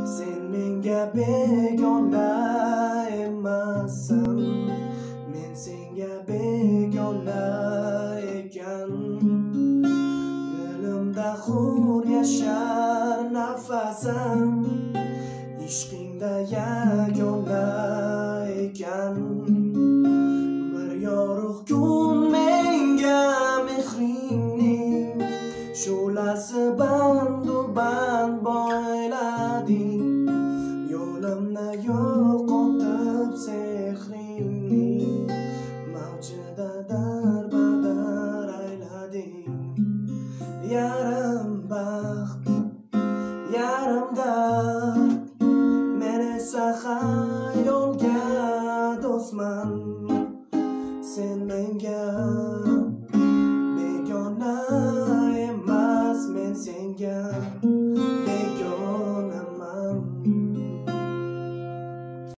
Sen menga begona emassan, men senga begona ekan. Yo'limda hur yashar nafasam, ishqingda yagona ekan. Bir yorug' kun menga mehringning shu'lasi bandu band boylading. Yo'limni yo'qotib sehringning mavjida darbadar aylading. Yarim baxt, yarim dard,